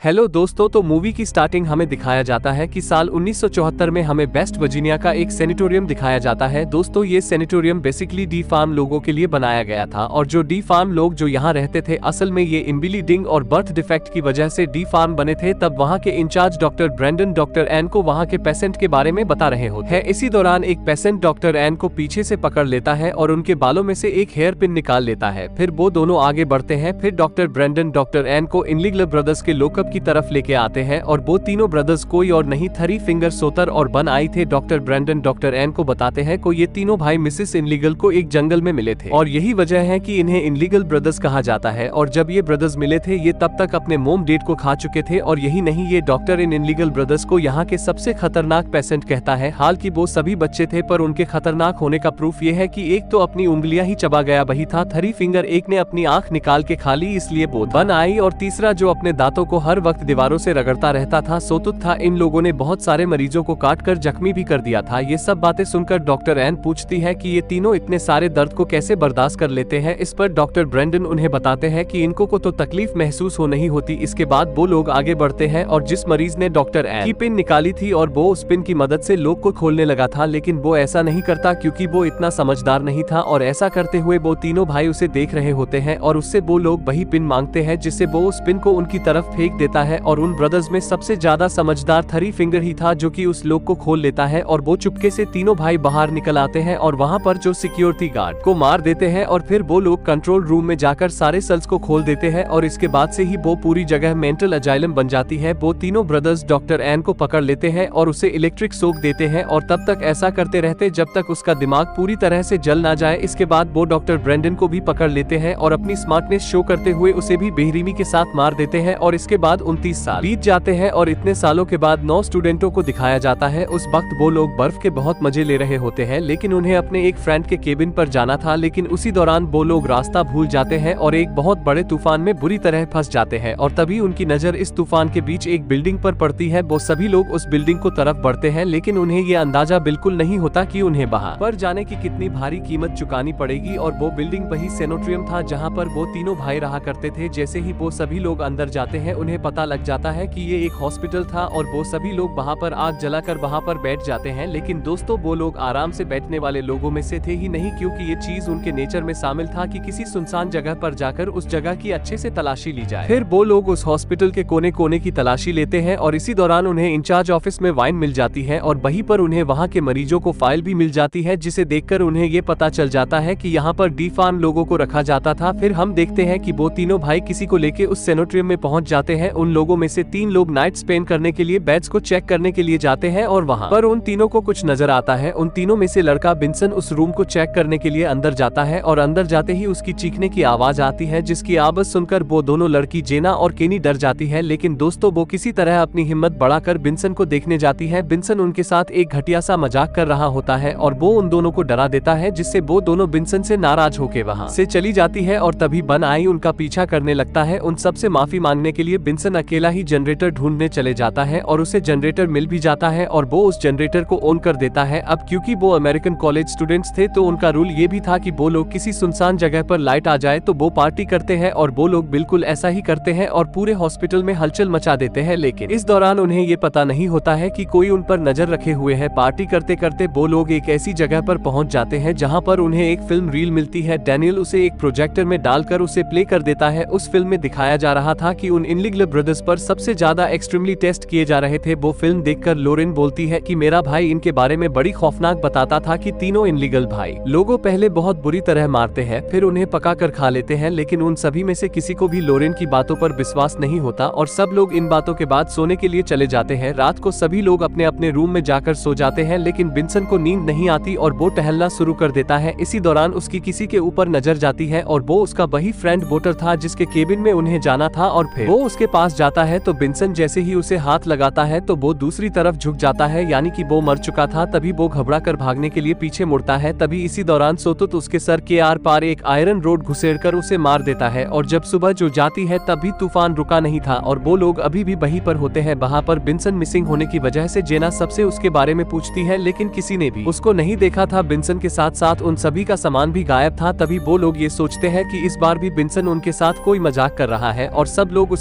Hello दोस्तों, तो movie की स्टार्टिंग हमें दिखाया जाता है कि साल 1974 में हमें वेस्ट वर्जीनिया का एक सैनिटोरियम दिखाया जाता है। दोस्तों, ये सैनिटोरियम बेसिकली डी फार्म लोगों के लिए बनाया गया था और जो डी फार्म लोग जो यहाँ रहते थे, असल में ये इम्बिलीडिंग और बर्थ डिफेक्ट की वजह से डी फार्म बने थे। तब वहाँ के in charge doctor Brendan doctor Ann को वहाँ के पेशेंट के बारे में बता रहे होते हैं। इसी दौरान एक पेशेंट डॉक्टर एन को पीछे से पकड़ लेता है और उनके बालों में से एक हेयर पिन निकाल लेता है। फिर वो दोनों आगे बढ़ते हैं। फिर डॉक्टर ब्रेंडन डॉक्टर एन को इनलीगल ब्रदर्स के लोकअप की तरफ लेके आते हैं और वो तीनों ब्रदर्स कोई और नहीं, थ्री फिंगर सोतर और बन आई थे। डॉक्टर ब्रेंडन डॉक्टर एन को बताते हैं को ये तीनों भाई मिसेस इनलीगल को एक जंगल में मिले थे और यही वजह है कि इन्हें इनलीगल ब्रदर्स कहा जाता है। और जब ये ब्रदर्स मिले थे, ये तब तक अपने मोम डेट को खा चुके थे। और यही नहीं, ये डॉक्टर इन इनलीगल ब्रदर्स को यहाँ के सबसे खतरनाक पेशेंट कहता है। हालांकि वो सभी बच्चे थे, पर उनके खतरनाक होने का प्रूफ ये है कि एक तो अपनी उंगलियां ही चबा गया वही था, थ्री फिंगर एक ने अपनी आंख निकाल के खा ली इसलिए वो बन आई, और तीसरा जो अपने दांतों को हर वक्त दीवारों से रगड़ता रहता था, सोतुत था। इन लोगों ने बहुत सारे मरीजों को काट कर जख्मी भी कर दिया था। ये सब बातें सुनकर डॉक्टर एन पूछती है कि ये तीनों इतने सारे दर्द को कैसे बर्दाश्त कर लेते हैं। इस पर डॉक्टर ब्रेंडन उन्हें बताते हैं कि इनको को तो तकलीफ महसूस हो नहीं होती। इसके बाद वो लोग आगे बढ़ते हैं और जिस मरीज ने डॉक्टर एन की पिन निकाली थी और वो उस पिन की मदद से लोग को खोलने लगा था, लेकिन वो ऐसा नहीं करता क्योंकि वो इतना समझदार नहीं था। और ऐसा करते हुए वो तीनों भाई उसे देख रहे होते हैं और उससे वो लोग वही पिन मांगते हैं जिससे वो उस पिन को उनकी तरफ फेंक देता है। और उन ब्रदर्स में सबसे ज्यादा समझदार थ्री फिंगर ही था जो कि उस लोग को खोल लेता है और वो चुपके से तीनों भाई बाहर निकल आते हैं और वहाँ पर जो सिक्योरिटी गार्ड को मार देते हैं। और फिर वो लोग कंट्रोल रूम में जाकर सारे सेल्स को खोल देते हैं और इसके बाद से ही वो पूरी जगह मेंटल अजाइलम बन जाती है। वो तीनों ब्रदर्स डॉक्टर एन को पकड़ लेते हैं और उसे इलेक्ट्रिक शॉक देते हैं और तब तक ऐसा करते रहते जब तक उसका दिमाग पूरी तरह से जल ना जाए। इसके बाद वो डॉक्टर ब्रेंडन को भी पकड़ लेते हैं और अपनी स्मार्टनेस शो करते हुए उसे भी बेरहमी के साथ मार देते हैं। और इसके बाद 29 साल बीत जाते हैं और इतने सालों के बाद 9 स्टूडेंटों को दिखाया जाता है। उस वक्त वो लोग बर्फ के बहुत मजे ले रहे होते हैं, लेकिन उन्हें अपने एक फ्रेंड के केबिन पर जाना था। लेकिन उसी दौरान वो लोग रास्ता भूल जाते हैं और एक बहुत बड़े तूफान में बुरी तरह फंस जाते हैं। और तभी उनकी नजर इस तूफान के बीच एक बिल्डिंग पर पड़ती है। वो सभी लोग उस बिल्डिंग को तरफ बढ़ते हैं, लेकिन उन्हें ये अंदाजा बिल्कुल नहीं होता कि उन्हें वहां पर जाने की कितनी भारी कीमत चुकानी पड़ेगी। और वो बिल्डिंग वही सैनिटोरियम था जहाँ पर वो तीनों भाई रहा करते थे। जैसे ही वो सभी लोग अंदर जाते हैं, उन्हें पता लग जाता है कि ये एक हॉस्पिटल था और वो सभी लोग वहाँ पर आग जलाकर वहाँ पर बैठ जाते हैं। लेकिन दोस्तों, वो लोग आराम से बैठने वाले लोगों में से थे ही नहीं, क्योंकि ये चीज उनके नेचर में शामिल था कि किसी सुनसान जगह पर जाकर उस जगह की अच्छे से तलाशी ली जाए। फिर वो लोग उस हॉस्पिटल के कोने कोने की तलाशी लेते हैं और इसी दौरान उन्हें इंचार्ज ऑफिस में वाइन मिल जाती है और वहीं पर उन्हें वहाँ के मरीजों को फाइल भी मिल जाती है, जिसे देखकर उन्हें ये पता चल जाता है कि यहाँ पर डी फार्म लोगों को रखा जाता था। फिर हम देखते हैं कि वो तीनों भाई किसी को लेके उस सैनिटोरियम में पहुंच जाते हैं। उन लोगों में से 3 लोग नाइट स्पेंड करने के लिए बेड्स को चेक करने के लिए जाते हैं और वहाँ पर उन तीनों को कुछ नजर आता है। उन तीनों में से लड़का बिन्सन उस रूम को चेक करने के लिए अंदर जाता है और अंदर जाते ही उसकी चीखने की आवाज आती है, जिसकी आवाज सुनकर वो दोनों लड़की जेना और केनी डर जाती है। लेकिन दोस्तों, वो किसी तरह अपनी हिम्मत बढ़ाकर बिन्सन को देखने जाती है। बिन्सन उनके साथ एक घटिया सा मजाक कर रहा होता है और वो उन दोनों को डरा देता है, जिससे वो दोनों बिन्सन से नाराज होकर वहाँ से चली जाती है। और तभी बन आई उनका पीछा करने लगता है। उन सबसे माफी मांगने के लिए बिन्सन अकेला ही जनरेटर ढूंढने चले जाता है और उसे जनरेटर मिल भी जाता है और वो उस जनरेटर को ऑन कर देता है। अब क्योंकि वो अमेरिकन कॉलेज स्टूडेंट्स थे, तो उनका रूल ये भी था कि वो लोग किसी सुनसान जगह पर लाइट आ जाए तो वो पार्टी करते हैं और वो लोग बिल्कुल ऐसा ही करते हैं और पूरे हॉस्पिटल में हलचल मचा देते हैं। लेकिन इस दौरान उन्हें ये पता नहीं होता है कि कोई उन पर नजर रखे हुए है। पार्टी करते करते वो लोग एक ऐसी जगह पर पहुंच जाते हैं जहां पर उन्हें एक फिल्म रील मिलती है। डैनियल उसे एक प्रोजेक्टर में डालकर उसे प्ले कर देता है। उस फिल्म में दिखाया जा रहा था कि उन इनलीगल ब्रदर्स पर सबसे ज्यादा एक्सट्रीमली टेस्ट किए जा रहे थे। वो फिल्म देखकर लोरेन बोलती है कि मेरा भाई इनके बारे में बड़ी खौफनाक बताता था कि तीनों इनलीगल भाई लोगों पहले बहुत बुरी तरह मारते हैं, फिर उन्हें पका कर खा लेते हैं। लेकिन उन सभी में से किसी को भी लोरेन की बातों पर विश्वास नहीं होता और सब लोग इन बातों के बाद सोने के लिए चले जाते हैं। रात को सभी लोग अपने अपने रूम में जाकर सो जाते हैं, लेकिन बिन्सन को नींद नहीं आती और वो टहलना शुरू कर देता है। इसी दौरान उसकी किसी के ऊपर नजर जाती है और वो उसका वही फ्रेंड वोटर था जिसके केबिन में उन्हें जाना था। और फिर वो उसके पास जाता है तो बिन्सन जैसे ही उसे हाथ लगाता है तो वो दूसरी तरफ झुक जाता है, यानी कि वो मर चुका था। तभी वो घबरा कर भागने के लिए पीछे मुड़ता है। तभी इसी दौरान सोतुत उसके सर के आर पार एक आयरन रोड घुसेड़कर उसे मार देता है। और जब सुबह जो जाती है तभी तूफान रुका नहीं था और वो लोग अभी भी वहीं पर होते हैं। वहाँ पर बिन्सन मिसिंग होने की वजह से जेना सबसे उसके बारे में पूछती है, लेकिन किसी ने भी उसको नहीं देखा था। बिन्सन के साथ साथ उन सभी का सामान भी गायब था। तभी वो लोग ये सोचते हैं कि इस बार भी बिन्सन उनके साथ कोई मजाक कर रहा है और सब लोग उसे ढूंढना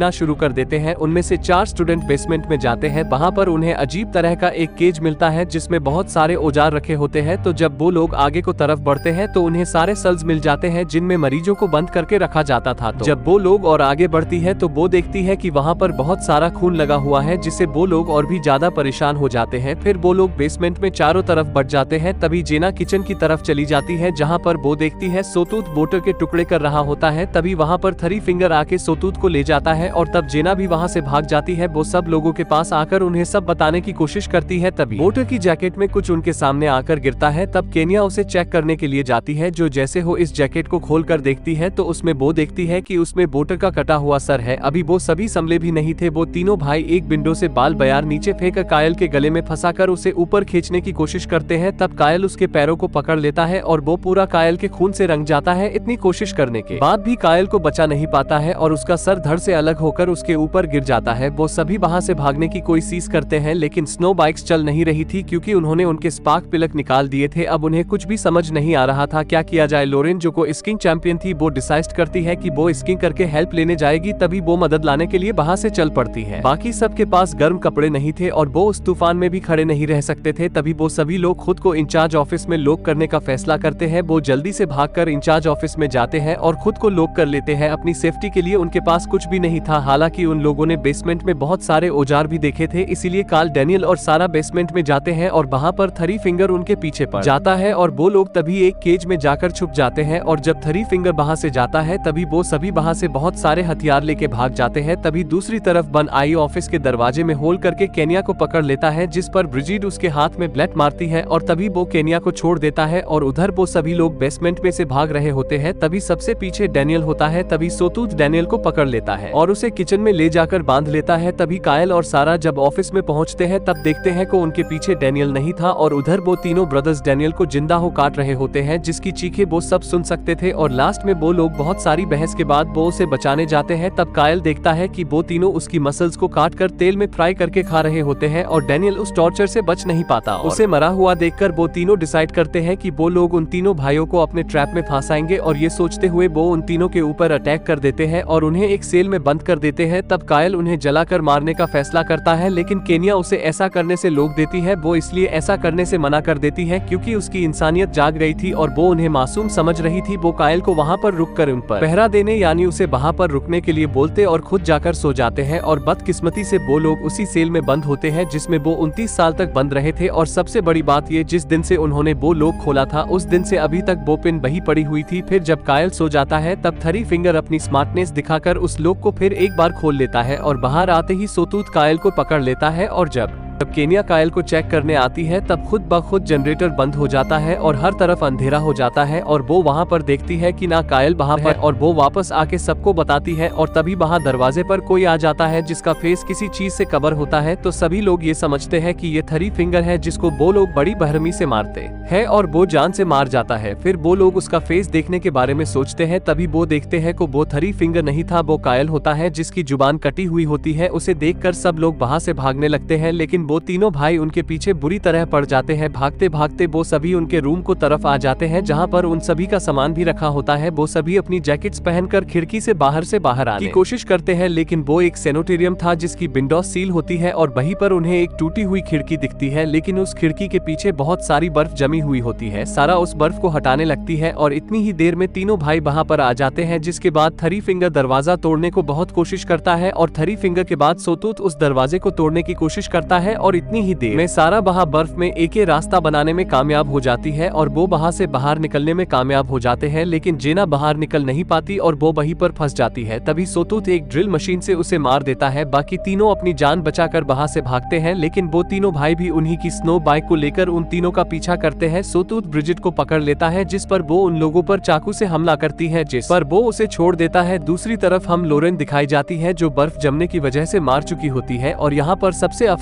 गिनना शुरू कर देते हैं। उनमें से 4 स्टूडेंट बेसमेंट में जाते हैं। वहां पर उन्हें अजीब तरह का एक केज मिलता है जिसमें बहुत सारे औजार रखे होते हैं। तो जब वो लोग आगे को तरफ बढ़ते हैं तो उन्हें सारे सेल्स मिल जाते हैं जिनमें मरीजों को बंद करके रखा जाता था। तो जब वो लोग और आगे बढ़ती है तो वो देखती है कि वहां पर बहुत सारा खून लगा हुआ है, जिससे वो लोग और भी ज्यादा परेशान हो जाते हैं। फिर वो लोग बेसमेंट में चारों तरफ बढ़ जाते हैं। तभी जेना किचन की तरफ चली जाती है जहां पर वो देखती है सोतूत बोटर के टुकड़े कर रहा होता है। तभी वहां पर थ्री फिंगर आके सोतूत को ले जाता है और तब जेना भी वहां से भाग जाती है। वो सब लोगों के पास आकर उन्हें सब बताने की कोशिश करती है। तभी बोटर की जैकेट में कुछ उनके सामने आकर गिरता है। तब केनिया उसे चेक करने के लिए जाती है, जो जैसे हो इस जैकेट को खोल कर देखती है तो उसमें वो देखती है कि उसमें बोटर का कटा हुआ सर है। अभी वो सभी संभले भी नहीं थे। वो तीनों भाई एक विंडो से बाल बयार नीचे फेंक कायल के गले में फंसाकर उसे ऊपर खींचने की कोशिश करते हैं। तब कायल उसके पैरों को पकड़ लेता है और वो पूरा कायल के खून से रंग जाता है। इतनी कोशिश करने के बाद भी कायल को बचा नहीं पाता है और उसका सर धड़ से अलग होकर उसके ऊपर गिर जाता है। वो सभी वहां से भागने की कोशिश करते हैं, लेकिन स्नो बाइक्स चल नहीं रही थी क्योंकि उन्होंने उनके स्पार्क प्लग निकाल दिए थे। अब उन्हें कुछ भी समझ नहीं आ रहा था क्या किया जाए। लोरेन जो को स्कीइंग चैंपियन थी वो डिसाइड करती है कि वो स्कीइंग करके हेल्प लेने जाएगी। तभी वो मदद लाने के लिए वहां से चल पड़ती है। बाकी सबके पास गर्म कपड़े नहीं थे और वो उस तूफान में भी खड़े नहीं रह सकते थे। तभी वो सभी लोग खुद को इंचार्ज ऑफिस में लॉक करने का फैसला करते हैं। वो जल्दी से भागकर इंचार्ज ऑफिस में जाते हैं और खुद को लॉक कर लेते हैं। अपनी सेफ्टी के लिए उनके पास कुछ भी नहीं था। हालांकि उन लोगों ने बेसमेंट में बहुत सारे औजार भी देखे थे, इसीलिए कार्ल, डैनियल और सारा बेसमेंट में जाते हैं और वहां पर थ्री फिंगर उनके पीछे पड़ जाता है और वो लोग तभी एक केज में जाकर छुप जाते हैं। और जब थ्री फिंगर वहां से जाता है तभी वो सभी वहां से बहुत सारे हथियार लेके भाग जाते हैं। तभी दूसरी तरफ बन आई ऑफिस के दरवाजे में होल करके केनिया को पकड़ लेता है, जिस पर ब्रिजिड उसके हाथ में ब्लेड मारती है और तभी वो केनिया को छोड़ देता है और उधर वो सभी लोग बेसमेंट में से भाग रहे होते हैं। तभी सबसे पीछे डैनियल होता है। तभी सोतूत डैनियल को पकड़ लेता है और उसे किचन में ले जाकर बांध लेता है। तभी कायल और सारा जब ऑफिस में पहुंचते हैं तब देखते हैं कि उनके पीछे डैनियल नहीं था और उधर वो तीनों ब्रदर्स डैनियल को जिंदा हो काट रहे होते हैं, जिसकी चीखें वो सब सुन सकते थे। और लास्ट में वो लोग बहुत सारी बहस के बाद वो उसे बचाने जाते हैं। तब कायल देखता है कि वो तीनों उसकी मसल्स को काट कर तेल में फ्राई करके खा रहे होते हैं और डैनियल उस टॉर्चर से बच नहीं पाता। उसे मरा हुआ देखकर वो तीनों डिसाइड करते हैं कि वो लोग उन तीनों भाइयों को अपने ट्रैप में फंसाएंगे और ये सोचते हुए वो उन तीनों के ऊपर अटैक कर देते हैं और उन्हें एक सेल में बंद कर देते हैं। तब कायल उन्हें जलाकर मारने का फैसला करता है, लेकिन केनिया उसे ऐसा करने से रोक देती है। वो इसलिए ऐसा करने से मना कर देती है क्योंकि उसकी इंसानियत जाग गई थी और वो उन्हें मासूम समझ रही थी। वो कायल को वहाँ पर रुक कर उन पर पहरा देने यानी उसे वहाँ पर रुकने के लिए बोलते और खुद जाकर सो जाते हैं। और बदकिस्मती से वो लोग उसी सेल में बंद होते हैं जिसमें वो 29 साल तक बंद रहे थे। और सबसे बड़ी बात ये, जिस दिन से उन्होंने वो लोग खोला था उस दिन से अभी तक वो पिन वही पड़ी हुई थी। फिर जब कायल सो जाता है तब थ्री फिंगर अपनी स्मार्टनेस दिखाकर उस लोग को फिर एक बार खोल लेता है और बाहर आते ही सोतूत कायल को पकड़ लेता है। और जब केनिया कायल को चेक करने आती है तब खुद ब खुद जनरेटर बंद हो जाता है और हर तरफ अंधेरा हो जाता है और वो वहाँ पर देखती है कि ना कायल वहाँ पर, और वो वापस आके सबको बताती है। और तभी वहाँ दरवाजे पर कोई आ जाता है जिसका फेस किसी चीज से कवर होता है। तो सभी लोग ये समझते हैं कि ये थ्री फिंगर है जिसको वो लोग बड़ी बेरहमी से मारते हैं और वो जान से मार जाता है। फिर वो लोग उसका फेस देखने के बारे में सोचते हैं। तभी वो देखते हैं को वो थ्री फिंगर नहीं था, वो कायल होता है जिसकी जुबान कटी हुई होती है। उसे देखकर सब लोग वहाँ से भागने लगते हैं, लेकिन वो तीनों भाई उनके पीछे बुरी तरह पड़ जाते हैं। भागते भागते वो सभी उनके रूम को तरफ आ जाते हैं जहां पर उन सभी का सामान भी रखा होता है। वो सभी अपनी जैकेट्स पहनकर खिड़की से बाहर आने की कोशिश करते हैं, लेकिन वो एक सैनिटोरियम था जिसकी विंडो सील होती है और वहीं पर उन्हें एक टूटी हुई खिड़की दिखती है, लेकिन उस खिड़की के पीछे बहुत सारी बर्फ जमी हुई होती है। सारा उस बर्फ को हटाने लगती है और इतनी ही देर में तीनों भाई वहां पर आ जाते हैं, जिसके बाद थ्री फिंगर दरवाजा तोड़ने को बहुत कोशिश करता है और थ्री फिंगर के बाद सोतूत उस दरवाजे को तोड़ने की कोशिश करता है और इतनी ही देर में सारा वहां बर्फ में एक रास्ता बनाने में कामयाब हो जाती है और वो वहां से बाहर निकलने में कामयाब हो जाते हैं, लेकिन जेना बाहर निकल नहीं पाती और वो वहीं पर फंस जाती है। तभी सोतूत एक ड्रिल मशीन से उसे मार देता है। बाकी तीनों अपनी जान बचाकर वहां से भागते हैं, लेकिन वो तीनों भाई भी उन्हीं की स्नो बाइक को लेकर उन तीनों का पीछा करते हैं। सोतूत ब्रिजिड को पकड़ लेता है, जिस पर वो उन लोगों पर चाकू से हमला करती है, जिस पर वो उसे छोड़ देता है। दूसरी तरफ हम लोरेन दिखाई जाती है जो बर्फ जमने की वजह से मार चुकी होती है और यहाँ पर सबसे अफसोसजनक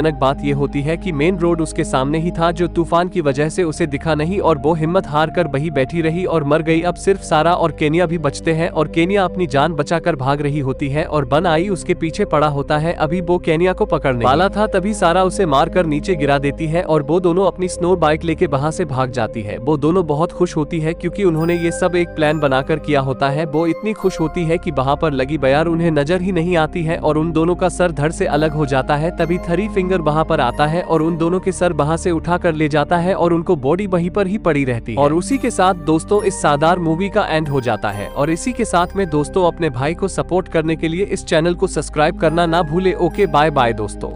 निराशाजनक बात ये होती है कि मेन रोड उसके सामने ही था जो तूफान की वजह से उसे दिखा नहीं और वो हिम्मत हार कर वहीं बैठी रही और मर गई। अब सिर्फ सारा और केनिया भी बचते हैं और केनिया अपनी जान बचाकर भाग रही होती है और बन आई उसके पीछे पड़ा होता है। अभी वो केनिया को पकड़ने वाला था तभी सारा उसे मारकर नीचे गिरा देती है और वो दोनों अपनी स्नो बाइक लेके वहां से भाग जाती है। वो दोनों बहुत खुश होती है क्योंकि उन्होंने ये सब एक प्लान बनाकर किया होता है। वो इतनी खुश होती है कि वहां पर लगी बयार उन्हें नजर ही नहीं आती है और उन दोनों का सर धड़ से अलग हो जाता है। तभी थ्री फिंगर वहां पर आता है और उन दोनों के सर वहां से उठा कर ले जाता है और उनको बॉडी वहीं पर ही पड़ी रहती है। और उसी के साथ दोस्तों इस शानदार मूवी का एंड हो जाता है। और इसी के साथ में दोस्तों अपने भाई को सपोर्ट करने के लिए इस चैनल को सब्सक्राइब करना ना भूले। ओके बाय बाय दोस्तों।